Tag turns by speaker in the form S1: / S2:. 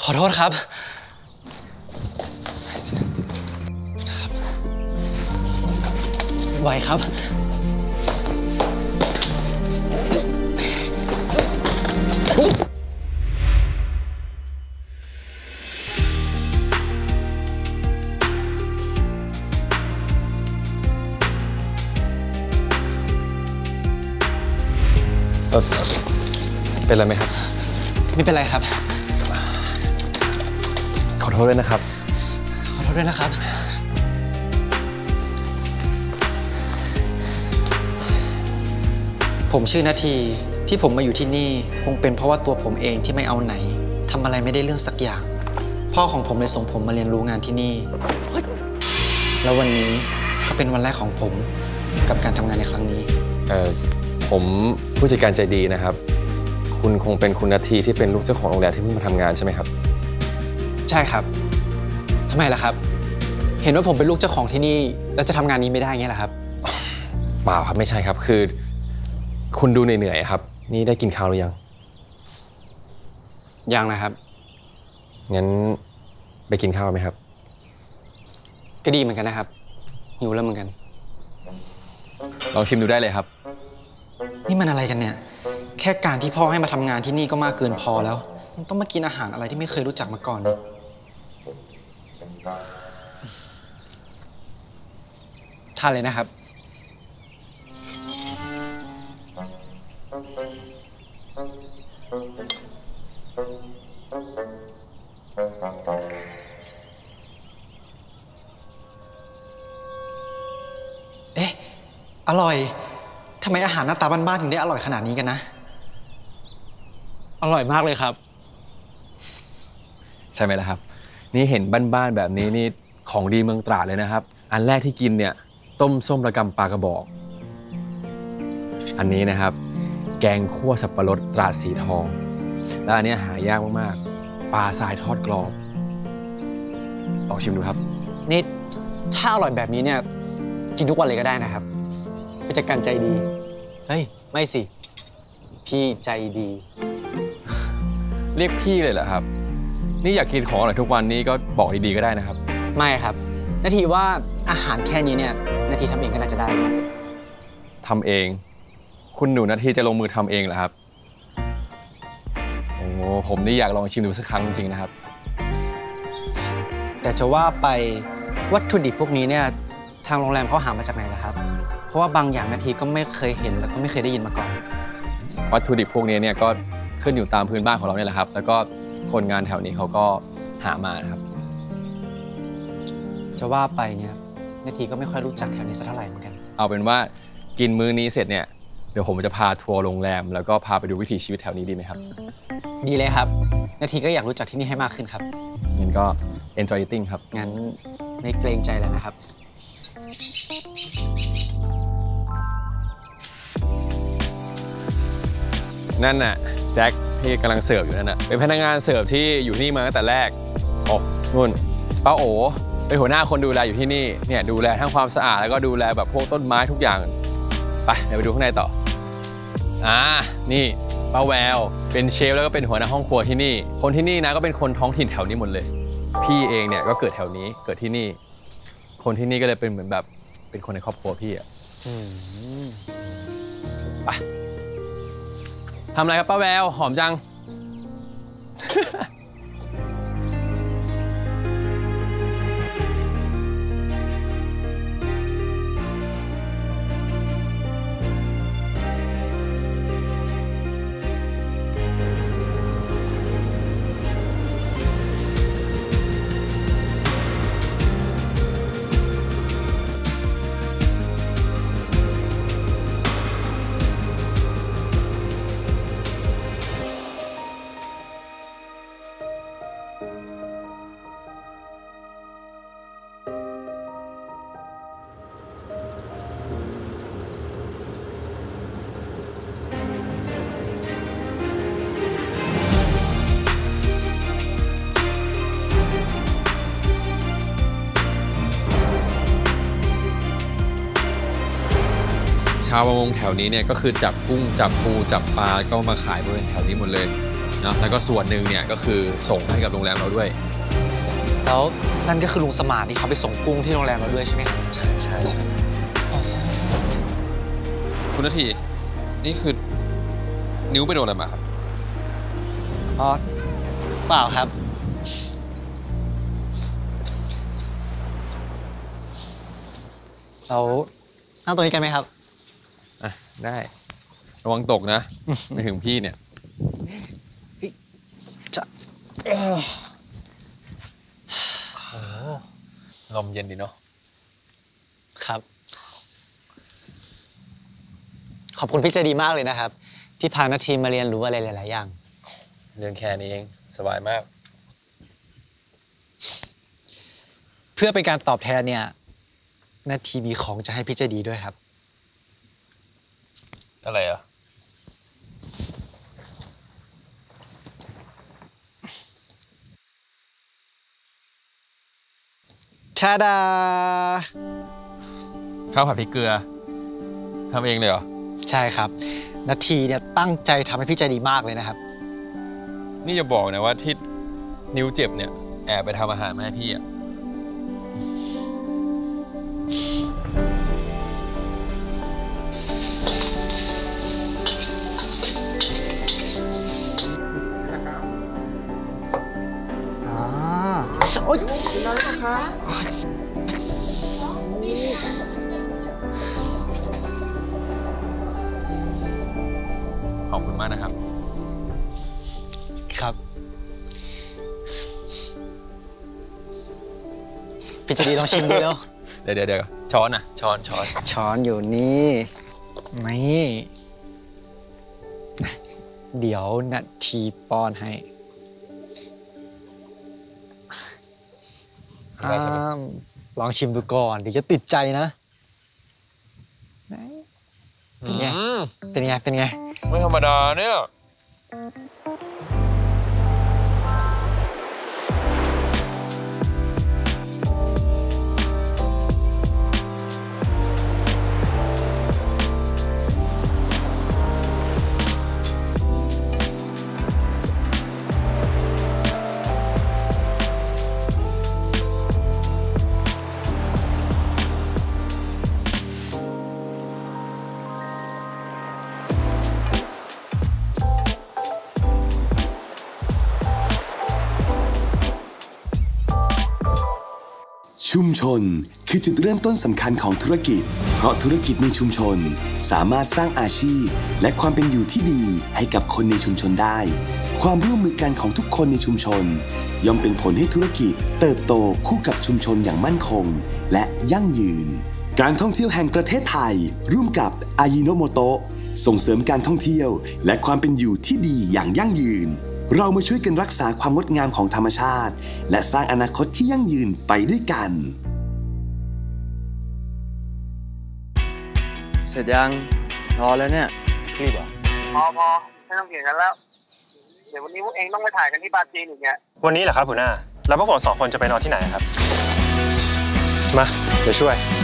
S1: ขอโทษครับไหวครับ
S2: เป็นไรไหมครับ
S1: ไม่เป็นไรครับ
S2: ขอโทษด้วยนะครับ
S1: ขอโทษด้วยนะครับผมชื่อนาทีที่ผมมาอยู่ที่นี่คงเป็นเพราะว่าตัวผมเองที่ไม่เอาไหนทำอะไรไม่ได้เรื่องสักอย่างพ่อของผมเลยส่งผมมาเรียนรู้งานที่นี่แล้ววันนี้ก็เป็นวันแรกของผมกับการทำงานในครั้งนี้
S2: ผมผู้จัดการใจดีนะครับคุณคงเป็นคุณนาทีที่เป็นลูกเจ้าของโรงแรมที่เพิ่งมาทำงานใช่ไหมครับ
S1: ใช่ครับทำไมล่ะครับเห็นว่าผมเป็นลูกเจ้าของที่นี่แล้วจะทำงานนี้ไม่ได้ไงล่ะครับ
S2: เปล่าครับไม่ใช่ครับคือคุณดูเหนื่อยๆครับนี่ได้กินข้าวหรือยัง
S1: ยังนะครับ
S2: งั้นไปกินข้าวไหมครับ
S1: ก็ดีเหมือนกันนะครับหิวแล้วเหมือนกัน
S2: ลองชิมดูได้เลยครับ
S1: นี่มันอะไรกันเนี่ยแค่การที่พ่อให้มาทำงานที่นี่ก็มากเกินพอแล้วมันต้องมากินอาหารอะไรที่ไม่เคยรู้จักมาก่อนเลยทานเลยนะครับเอ๊ะอร่อยทำไมอาหารหน้าตาบ้านๆถึงได้อร่อยขนาดนี้กันนะอร่อยมากเลยครับ
S2: ใช่ไหมล่ะครับนี่เห็นบ้านๆแบบนี้นี่ของดีเมืองตราดเลยนะครับอันแรกที่กินเนี่ยต้มส้มระกำปลากระบอกอันนี้นะครับแกงคั่วสับปะรดตราดสีทองแล้วอันนี้หายากมากๆปลาทรายทอดกรอบลองชิมดูครับ
S1: นี่ถ้าอร่อยแบบนี้เนี่ยกินทุกวันเลยก็ได้นะครับผู้จัดการใจดีเฮ้ยไม่สิพี่ใจดี
S2: เรียกพี่เลยเหรอครับนี่อยากกินของอร่อยทุกวันนี้ก็บอกดีๆก็ได้นะครับ
S1: ไม่ครับนาทีว่าอาหารแค่นี้เนี่ยนาทีทำเองก็น่าจะได้
S2: ทำเองคุณหนูนาทีจะลงมือทำเองเหรอครับโอ้ผมนี่อยากลองชิมดูสักครั้งจริงๆนะครับ
S1: แต่จะว่าไปวัตถุดิบพวกนี้เนี่ยทางโรงแรมเขาหามาจากไหนล่ะครับเพราะว่าบางอย่างนาทีก็ไม่เคยเห็นแล้วก็ไม่เคยได้ยินมาก่อน
S2: วัตถุดิบพวกนี้เนี่ยก็ขึ้นอยู่ตามพื้นบ้านของเราเนี่ยแหละครับแล้วก็คนงานแถวนี้เขาก็หามานะครับ
S1: จะว่าไปเนี่ยนาทีก็ไม่ค่อยรู้จักแถวนี้สักเท่าไหร่เหมือนกัน
S2: เอาเป็นว่ากินมื้อนี้เสร็จเนี่ยเดี๋ยวผมจะพาทัวร์โรงแรมแล้วก็พาไปดูวิถีชีวิตแถวนี้ดีไหมครับ
S1: ดีเลยครับนาทีก็อยากรู้จักที่นี่ให้มากขึ้นครับ
S2: งั้นก็ enjoy eating ครับ
S1: งั้นไม่เกรงใจแล้วนะครับ
S2: นั่นน่ะแจ็คที่กำลังเสิร์ฟอยู่นั่นน่ะเป็นพนักงานเสิร์ฟที่อยู่นี่มาตั้งแต่แรกโอ้นู่นป้าโอเป็นหัวหน้าคนดูแลอยู่ที่นี่เนี่ยดูแลทั้งความสะอาดแล้วก็ดูแลแบบพวกต้นไม้ทุกอย่างไปเดี๋ยวไปดูข้างในต่อนี่ป้าแววเป็นเชฟแล้วก็เป็นหัวหน้าห้องครัวที่นี่คนที่นี่นะก็เป็นคนท้องถิ่นแถวนี้หมดเลยพี่เองเนี่ยก็เกิดแถวนี้เกิดที่นี่คนที่นี่ก็เลยเป็นเหมือนแบบเป็นคนในครอบครัวพี่อะไปทำอะไรครับป้าแววหอมจัง ชาวประมงแถวนี้เนี่ยก็คือจับกุ้งจับปูจับปลาก็มาขายบริเวณแถวนี้หมดเลยเนาะแล้วก็ส่วนหนึ่งเนี่ยก็คือส่งให้กับโรงแรมเราด้วย
S1: แล้วนั่นก็คือลุงสมานที่เขาไปส่งกุ้งที่โรงแรมเราด้วยใช่ไหมครับ
S2: ใช่ใช่ใช่คุณนาทีนี่คือนิ้วไปโดนอะไรมาครับ
S1: อ๋อเปล่าครับเรานั่งตรงนี้กันไหมครับ
S2: อ่ะได้ระวังตกนะไม่ถึงพี่เนี่ย
S1: จะ
S2: ลมเย็นดีเนาะ
S1: ครับขอบคุณพี่ใจดีมากเลยนะครับ ที่พานาทีมาเรียนรู้อะไรหลายๆอย่าง
S2: เรื่องแค่นี้เองสบายมาก
S1: เพื่อเป็นการตอบแทนเนี่ยนาทีมีของจะให้พี่ใจดีด้วยครับ
S2: อะไรอ่ะ
S1: ชาดา
S2: ข้าวผัดพริกเกลือทำเองเลยเหรอ
S1: ใช่ครับนาทีเนี่ยตั้งใจทำให้พี่ใจดีมากเลยนะครับ
S2: นี่จะบอกนะว่าที่นิ้วเจ็บเนี่ยแอบไปทำอาหารมาให้พี่อ่ะ
S1: อ๋อโอ๊ย
S2: ขอบคุณมากนะครับ
S1: ครับพี่ใจดีลองชิมดูเร็ว
S2: เดี๋ยวช้อนอ่ะช้อน
S1: ช้อนอยู่นี่นี่เดี๋ยวนาทีป้อนให้ลองชิมดูก่อนเดี๋ยวจะติดใจนะเป็นไง เป็นไง เป็นไง
S2: ไม่ธรรมดาเนี่ย
S3: ชุมชนคือจุดเริ่มต้นสำคัญของธุรกิจ เพราะธุรกิจในชุมชนสามารถสร้างอาชีพและความเป็นอยู่ที่ดีให้กับคนในชุมชนได้ ความร่วมมือกันของทุกคนในชุมชนย่อมเป็นผลให้ธุรกิจเติบโตคู่กับชุมชนอย่างมั่นคงและยั่งยืน การท่องเที่ยวแห่งประเทศไทยร่วมกับอายิโนโมโตะส่งเสริมการท่องเที่ยวและความเป็นอยู่ที่ดีอย่างยั่งยืนเรามาช่วยกันรักษาความงดงามของธรรมชาติและสร้างอนาคตที่ยั่งยืนไปด้วยกัน
S4: เสร็จยังรอแล้วเนี่ยรีบเหรอ
S5: พอไม่ต้องเถียงกันแล้ว เดี๋ยววันนี้พวกเองต้องไปถ่ายกันที่ปาจีนอีกเนี่ย
S6: วันนี้เหรอครับหัวหน้า แล้วพวกผม2 คนจะไปนอนที่ไหนครับ มา เดี๋ยวช่วย